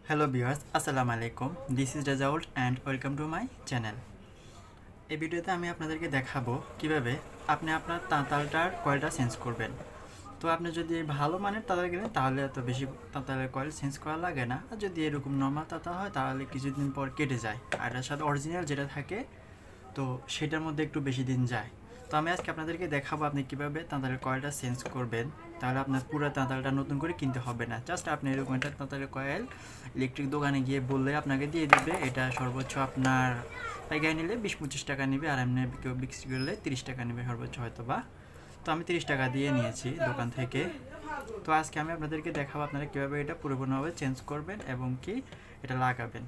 Hello viewers, আসসালামু আলাইকুম। This is Razault and welcome to my channel. এই ভিডিওতে আমি আপনাদেরকে দেখাবো কিভাবে আপনি আপনার তাঁতালটার কয়েলটা চেঞ্জ করবেন। তো আপনি যদি ভালো মানের তাঁতাল কিনেন তাহলে এত বেশি তাঁতালের কয়েল চেঞ্জ করা লাগে না। আর যদি এরকম নরমাল তাঁতাল হয় তাহলে কিছুদিন পর কেটে যায়। আর এর সাথে অরিজিনাল যেটা থাকে তো সেটার মধ্যে একটু বেশি দিন যায়। তো আমি আজকে আপনাদেরকে দেখাবো আপনি কিভাবে তাঁতালের কয়েলটা চেঞ্জ করবেন। তাহলে আপনার পুরো তাঁতালটা নতুন করে কিনতে হবে না। জাস্ট আপনি এরকম একটা তাঁতালের কয়েল ইলেকট্রিক দোকানে গিয়ে বললে আপনাকে দিয়ে দেবে। এটা সর্বোচ্চ আপনার পাইকারি নিলে 20-25 টাকা নেবে, আর এমনি কেউ বিক্রি করলে 30 টাকা নেবে সর্বোচ্চ হয়তো বা। তো আমি 30 টাকা দিয়ে নিয়েছি দোকান থেকে। তো আজকে আমি আপনাদেরকে দেখাবো আপনারা কীভাবে এটা পরিপূর্ণভাবে চেঞ্জ করবেন এবং কি এটা লাগাবেন।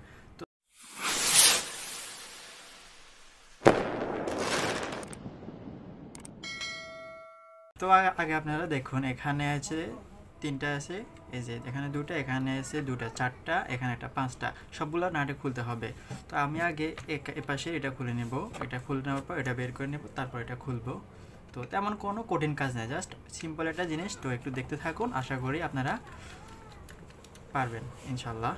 তো আগে আপনারা দেখুন, এখানে আছে তিনটা আছে, এই যে এখানে দুটো, এখানে আছে দুটো, চারটা, এখানে একটা, পাঁচটা, সবগুলো নাটে খুলতে হবে। তো আমি আগে এপাশে এটা খুলে নেব, এটা খুলে নেওয়ার পর এটা বের করে নেব, তারপর এটা খুলবো। তো তেমন কোনো কঠিন কাজ নেই, জাস্ট সিম্পল একটা জিনিস। তো একটু দেখতে থাকুন, আশা করি আপনারা পারবেন ইনশাল্লাহ।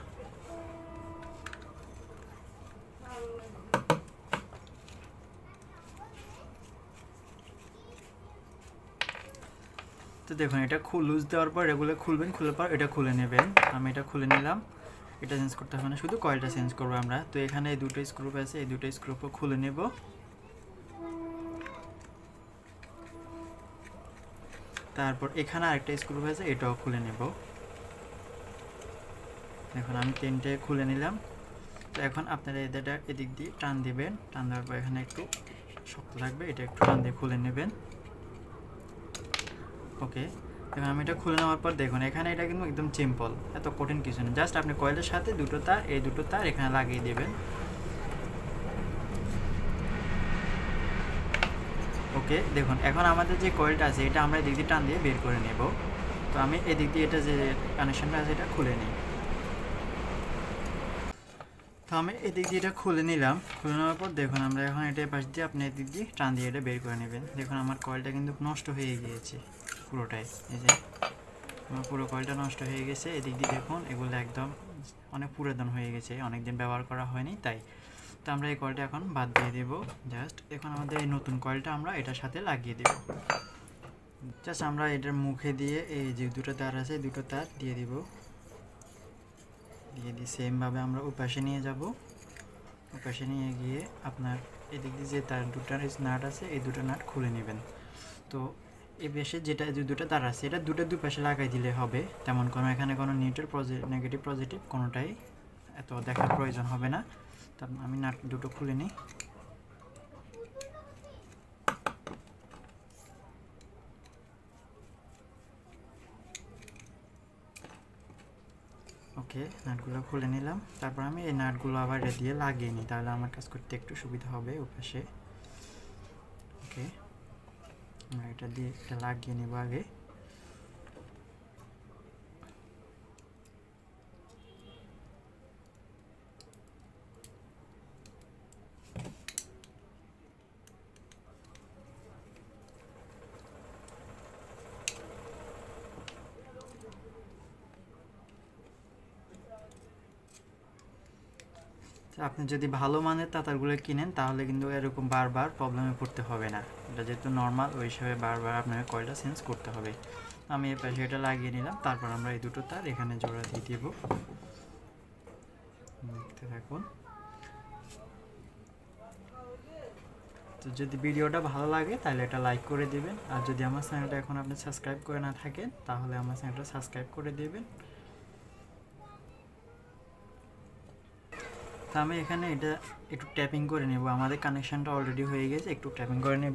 তো দেখুন, এটা লুজ দেওয়ার পর এগুলো খুলবেন, খুলে পর এটা খুলে নেবেন। আমি এটা খুলে নিলাম। এটা চেঞ্জ করতে হবে না, শুধু কয়েলটা চেঞ্জ করবো আমরা। তো এখানে এই দুটো স্ক্রু আছে, এই দুটো স্ক্রুপও খুলে নেব। তারপর এখানে আরেকটা স্ক্রু আছে, এটাও খুলে নেব। দেখুন আমি তিনটে খুলে নিলাম। তো এখন আপনারা এটা এদিক দিয়ে টান দিবেন, টান দেওয়ার পর এখানে একটু শক্ত থাকবে, এটা একটু টান দিয়ে খুলে নেবেন। ওকে, এখন আমি এটা খুলে নেওয়ার পর দেখুন এখানে এটা কিন্তু একদম সিম্পল, এত কঠিন কিছু না। জাস্ট আপনি কয়েলের সাথে দুটো তার, এই দুটো তার এখানে লাগিয়ে দেবেন। ওকে, দেখুন এখন আমাদের যে কয়েলটা আছে এটা আমরা এদিক দিয়ে টান দিয়ে বের করে নেব। তো আমি এদিক দিয়ে এটা যে কানেকশনটা আছে এটা খুলে নিই। তো আমি এদিক দিয়ে এটা খুলে নিলাম। খুলে নেওয়ার পর দেখুন আমরা এখন এটা পাশ দিয়ে আপনি এদিক দিয়ে টান দিয়ে এটা বের করে নেবেন। দেখুন আমার কয়েলটা কিন্তু নষ্ট হয়ে গিয়েছে পুরোটাই, এই যে আমার পুরো কয়েলটা নষ্ট হয়ে গেছে। এদিক দিয়ে দেখুন এগুলো একদম অনেক পুরাতন হয়ে গেছে, অনেকদিন ব্যবহার করা হয়নি তাই। তো আমরা এই কয়েলটা এখন বাদ দিয়ে দেব। জাস্ট এখন আমাদের এই নতুন কয়েলটা আমরা এটার সাথে লাগিয়ে দেব। জাস্ট আমরা এটার মুখে দিয়ে এই যে দুটো তার আছে দুটো তার দিয়ে দিব, দিয়ে দিয়ে সেমভাবে আমরা ওপাশে নিয়ে যাব। ওপাশে নিয়ে গিয়ে আপনার এদিক দিয়ে যে তার দুটো নাট আছে এই দুটো নাট খুলে নেবেন। তো এই বেশে যেটা যে দুটো তার আছে এটা দুই পাশে লাগাই দিলে হবে, তেমন কোনো এখানে কোনো নেগেটিভ পজিটিভ কোনোটাই এত দেখার প্রয়োজন হবে না। তো আমি নাট দুটো খুলে নিই। ওকে, নাটগুলো খুলে নিলাম। তারপর আমি এই নাটগুলো আবার এটা দিয়ে লাগিয়ে নিই, তাহলে আমার কাজ করতে একটু সুবিধা হবে ওপাশে। ওকে, আমরা এটা দিয়ে এটা লাগিয়ে নেব আগে। আপনি যদি ভালো মানের তাতারগুলো কিনেন তাহলে কিন্তু এরকম বারবার প্রবলেমে পড়তে হবে না। এটা যেহেতু নর্মাল ওই হিসাবে বারবার আপনাকে কয়েলটা চেঞ্জ করতে হবে। আমি এই পাশে এটা লাগিয়ে নিলাম। তারপর আমরা এই দুটো তার এখানে জোড়া দিয়ে দেব। দেখতে থাকুন। তো যদি ভিডিওটা ভালো লাগে তাহলে এটা লাইক করে দিবেন, আর যদি আমার চ্যানেলটা এখন আপনি সাবস্ক্রাইব করে না থাকেন তাহলে আমার চ্যানেলটা সাবস্ক্রাইব করে দিবেন। তো আমি এখানে এটা একটু ট্যাপিং করে নেব, আমাদের কানেকশনটা অলরেডি হয়ে গেছে, একটু ট্যাপিং করে নেব।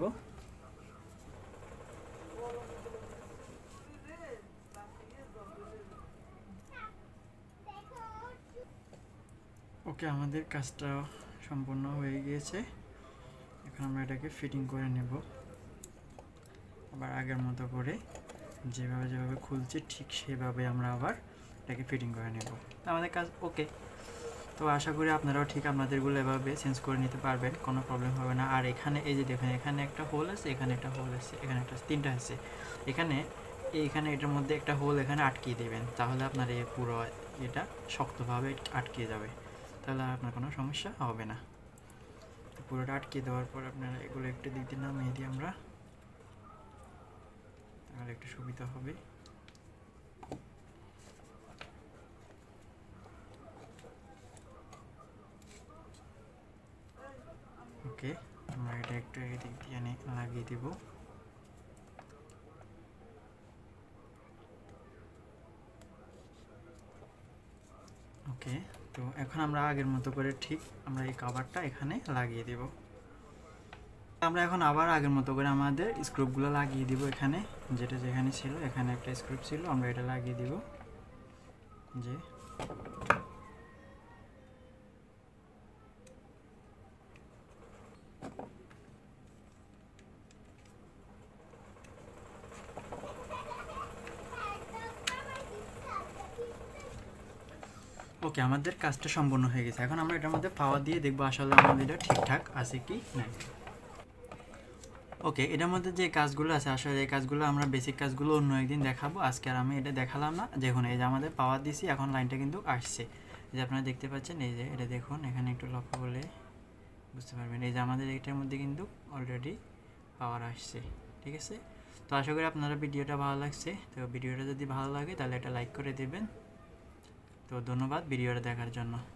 ওকে, আমাদের কাজটা সম্পূর্ণ হয়ে গিয়েছে। এখন আমরা এটাকে ফিটিং করে নেব আবার আগের মতো করে, যেভাবে খুলছি ঠিক সেভাবে আমরা আবার এটাকে ফিটিং করে নেব। আমাদের কাজ ওকে। তো আশা করি আপনারাও ঠিক আপনাদেরগুলো এভাবে চেঞ্জ করে নিতে পারবেন, কোনো প্রবলেম হবে না। আর এখানে এই যে দেখেন এখানে একটা হোল আছে, এখানে একটা হোল আছে, এখানে একটা, তিনটা আছে। এখানে এটার মধ্যে একটা হোল এখানে আটকিয়ে দেবেন, তাহলে আপনার এই পুরো এটা শক্তভাবে আটকে যাবে, তাহলে আপনার কোনো সমস্যা হবে না। পুরোটা আটকে দেওয়ার পর আপনারা এগুলো একটু দিক দিয়ে নামিয়ে দিই আমরা, তাহলে একটু সুবিধা হবে। ওকে, আমরা এটা একটু এদিক দিয়ে লাগিয়ে দেব। ওকে, তো এখন আমরা আগের মতো করে ঠিক আমরা এই কভারটা এখানে লাগিয়ে দেব। আমরা এখন আবার আগের মতো করে আমাদের স্ক্রুপগুলো লাগিয়ে দিব। এখানে যেটা যেখানে ছিল, এখানে একটা স্ক্রুপ ছিল, আমরা এটা লাগিয়ে দিব। যে ওকে, আমাদের কাজটা সম্পূর্ণ হয়ে গেছে। এখন আমরা এটার মধ্যে পাওয়ার দিয়ে দেখবো আসলে আমাদের এটা ঠিকঠাক আছে কি না। ওকে, এটার মধ্যে যে কাজগুলো আছে আসলে এই কাজগুলো আমরা বেসিক কাজগুলো অন্য একদিন দেখাবো, আজকে আর আমি এটা দেখালাম না। দেখুন এই যে আমাদের পাওয়ার দিছি, এখন লাইনটা কিন্তু আসছে। এই যে আপনারা দেখতে পাচ্ছেন, এই যে এটা দেখুন, এখানে একটু লক্ষ্য করলে বুঝতে পারবেন, এই যে আমাদের এটার মধ্যে কিন্তু অলরেডি পাওয়ার আসছে। ঠিক আছে, তো আশা করি আপনারা ভিডিওটা ভালো লাগছে। তো ভিডিওটা যদি ভালো লাগে তাহলে এটা লাইক করে দেবেন। তো ধন্যবাদ ভিডিওটা দেখার জন্য।